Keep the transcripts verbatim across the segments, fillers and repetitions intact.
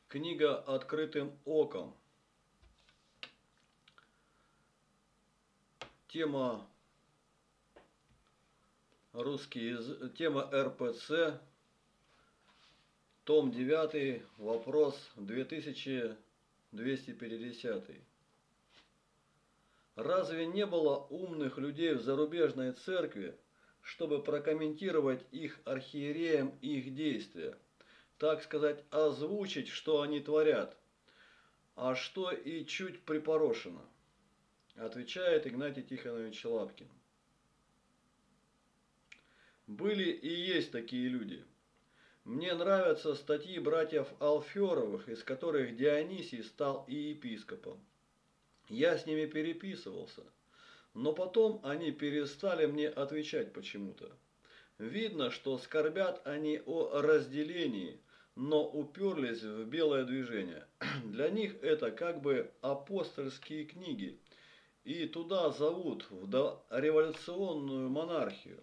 Книга «Открытым оком». Тема русский язык, тема эр пэ цэ, том девятый, вопрос две тысячи двести пятьдесят. Разве не было умных людей в зарубежной церкви, чтобы прокомментировать их архиереям их действия, так сказать, озвучить, что они творят, а что и чуть припорошено? Отвечает Игнатий Тихонович Лапкин. Были и есть такие люди. Мне нравятся статьи братьев Алферовых, из которых Дионисий стал и епископом. Я с ними переписывался, но потом они перестали мне отвечать почему-то. Видно, что скорбят они о разделении, но уперлись в белое движение. Для них это как бы апостольские книги, и туда зовут, в дореволюционную монархию.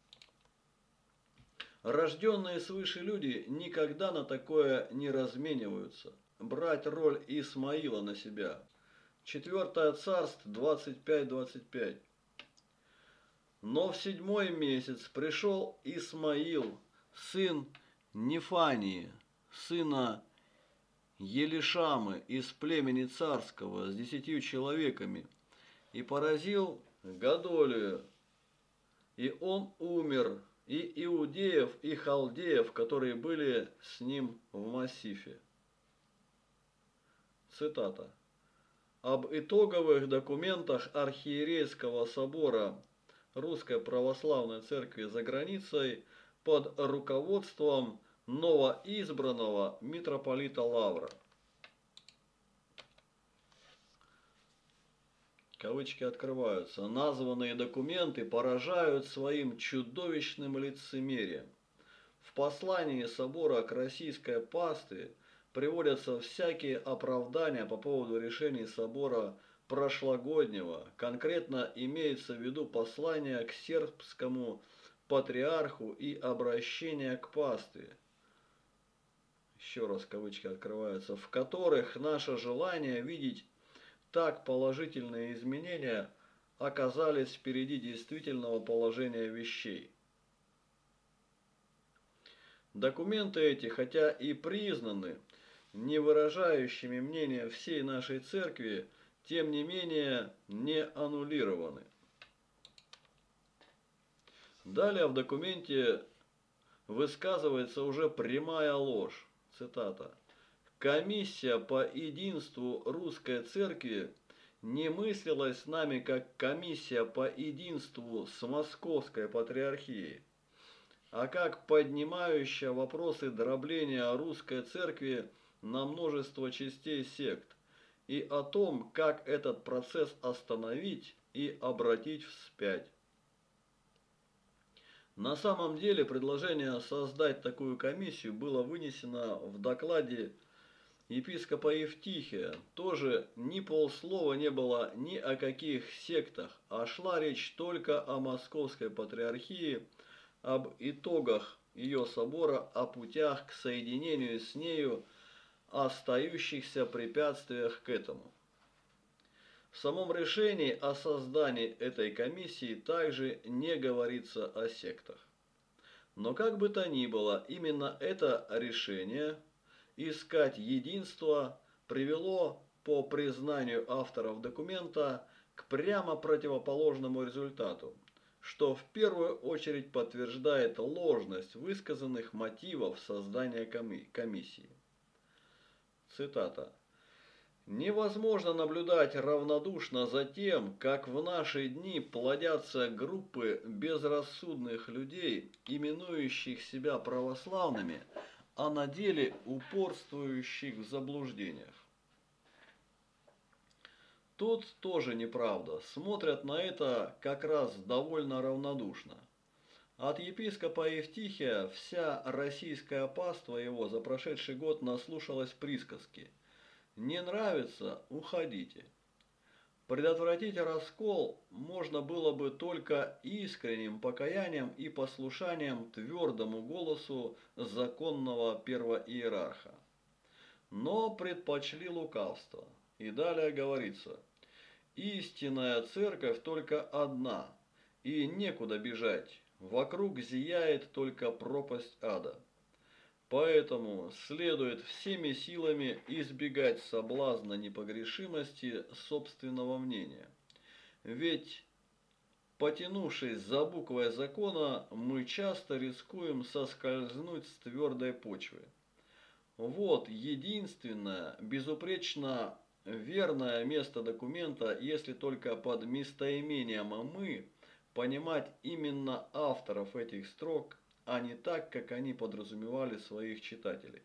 Рожденные свыше люди никогда на такое не размениваются. Брать роль Исмаила на себя. Четвертое царство двадцать пять двадцать пять. Но в седьмой месяц пришел Исмаил, сын Нефании, сына Елишамы из племени царского с десятью человеками, и поразил Гадолию, и он умер, и иудеев, и халдеев, которые были с ним в массифе. Цитата. Об итоговых документах Архиерейского собора Русской Православной Церкви за границей под руководством новоизбранного митрополита Лавра. Кавычки открываются. Названные документы поражают своим чудовищным лицемерием. В послании собора к российской пастве приводятся всякие оправдания по поводу решений собора прошлогоднего. Конкретно имеется в виду послание к сербскому патриарху и обращение к пастве. Еще раз кавычки открываются. В которых наше желание видеть так положительные изменения оказались впереди действительного положения вещей. Документы эти, хотя и признаны не выражающими мнения всей нашей церкви, тем не менее не аннулированы. Далее в документе высказывается уже прямая ложь. Цитата. Комиссия по единству Русской Церкви не мыслилась нами как комиссия по единству с Московской Патриархией, а как поднимающая вопросы дробления Русской Церкви на множество частей сект, и о том, как этот процесс остановить и обратить вспять. На самом деле предложение создать такую комиссию было вынесено в докладе епископа Евтихия. Тоже ни полслова не было ни о каких сектах, а шла речь только о Московской Патриархии, об итогах ее собора, о путях к соединению с нею, о остающихся препятствиях к этому. В самом решении о создании этой комиссии также не говорится о сектах. Но как бы то ни было, именно это решение искать единство привело, по признанию авторов документа, к прямо противоположному результату, что в первую очередь подтверждает ложность высказанных мотивов создания комиссии. Цитата. Невозможно наблюдать равнодушно за тем, как в наши дни плодятся группы безрассудных людей, именующих себя православными, а на деле упорствующих в заблуждениях. Тут тоже неправда, смотрят на это как раз довольно равнодушно. От епископа Евтихия вся российская паства его за прошедший год наслушалась присказки. Не нравится – уходите. Предотвратить раскол можно было бы только искренним покаянием и послушанием твердому голосу законного первоиерарха. но предпочли лукавство. И далее говорится: истинная церковь только одна, и некуда бежать, вокруг зияет только пропасть ада. Поэтому следует всеми силами избегать соблазна непогрешимости собственного мнения. Ведь, потянувшись за буквой закона, мы часто рискуем соскользнуть с твердой почвы. Вот единственное, безупречно верное место документа, если только под местоимением «мы» понимать именно авторов этих строк, а не так, как они подразумевали своих читателей.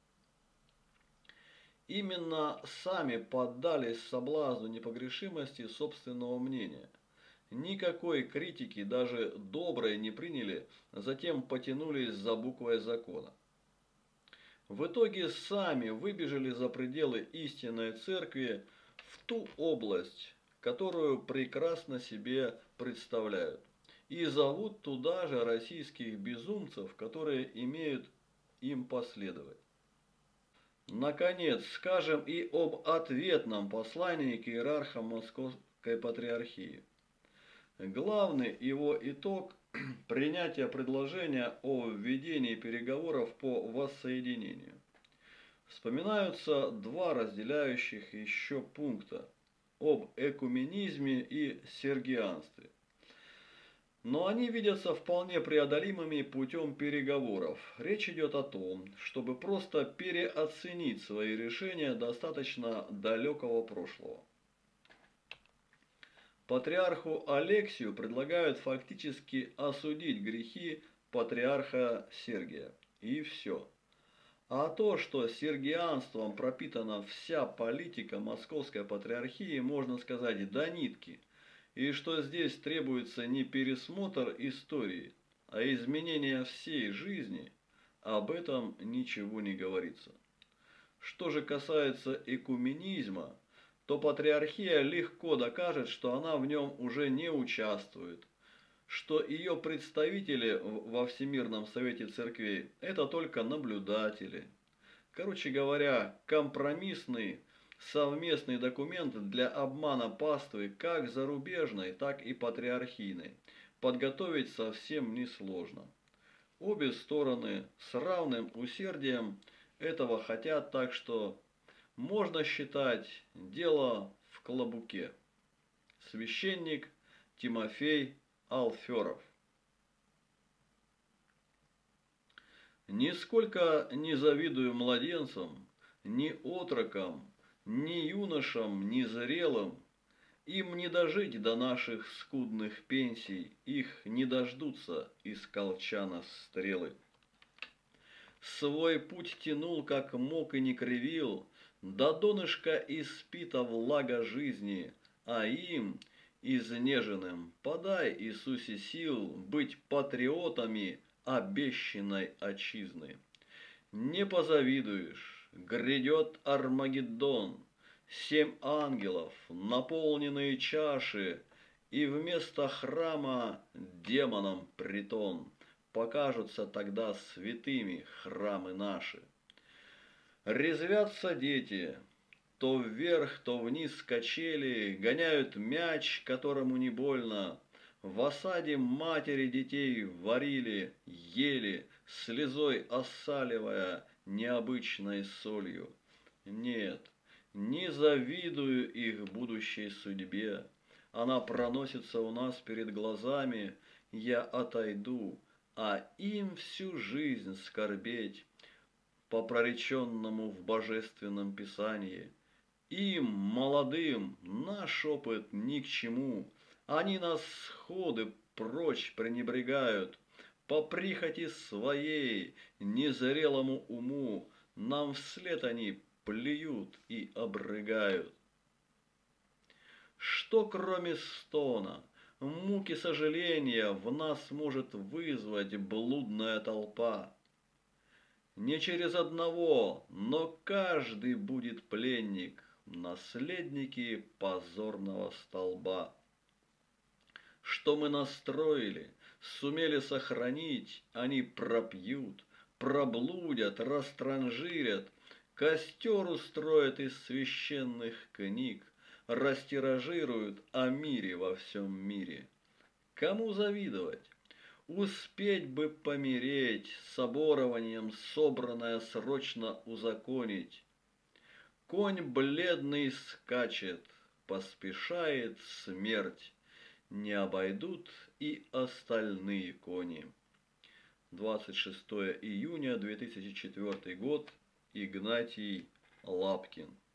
Именно сами поддались соблазну непогрешимости собственного мнения. Никакой критики, даже доброй, не приняли, затем потянулись за буквой закона. В итоге сами выбежали за пределы истинной церкви в ту область, которую прекрасно себе представляют, и зовут туда же российских безумцев, которые имеют им последовать. Наконец, скажем и об ответном послании к иерархам Московской Патриархии. Главный его итог – принятие предложения о введении переговоров по воссоединению. Вспоминаются два разделяющих еще пункта об экуменизме и сергианстве. Но они видятся вполне преодолимыми путем переговоров. Речь идет о том, чтобы просто переоценить свои решения достаточно далекого прошлого. Патриарху Алексию предлагают фактически осудить грехи патриарха Сергия. И все. А то, что сергианством пропитана вся политика Московской Патриархии, можно сказать до нитки. И что здесь требуется не пересмотр истории, а изменение всей жизни, об этом ничего не говорится. Что же касается экуменизма, то патриархия легко докажет, что она в нем уже не участвует, что ее представители во Всемирном Совете Церквей – это только наблюдатели. Короче говоря, компромиссный совместный документ для обмана паствы как зарубежной, так и патриархийной подготовить совсем несложно. Обе стороны с равным усердием этого хотят, так что можно считать дело в клобуке. Священник Тимофей Алферов. Нисколько не завидую младенцам, ни отрокам, ни юношам, ни зрелым. Им не дожить до наших скудных пенсий, их не дождутся из колчана стрелы. Свой путь тянул, как мог, и не кривил, до донышка испита влага жизни, а им, изнеженным, подай, Иисусе, сил быть патриотами обещанной отчизны. Не позавидуешь, грядет Армагеддон, семь ангелов, наполненные чаши, и вместо храма демонам притон. Покажутся тогда святыми храмы наши. Резвятся дети, то вверх, то вниз качели, гоняют мяч, которому не больно. В осаде матери детей варили, ели, слезой осаливая необычной солью. Нет, не завидую их будущей судьбе. Она проносится у нас перед глазами, я отойду, а им всю жизнь скорбеть по прореченному в Божественном Писании. Им, молодым, наш опыт ни к чему. Они нас сходы прочь пренебрегают. По прихоти своей, незрелому уму, нам вслед они плюют и обрыгают. Что кроме стона, муки сожаления в нас может вызвать блудная толпа? Не через одного, но каждый будет пленник, наследники позорного столба. Что мы настроили, сумели сохранить, они пропьют, проблудят, растранжирят, Костер устроят из священных книг, растиражируют о мире во всем мире. Кому завидовать? Успеть бы помереть, соборованием собранное срочно узаконить. Конь бледный скачет, поспешает смерть, не обойдут и остальные кони. двадцать шестое июня две тысячи четвёртый год. Игнатий Лапкин.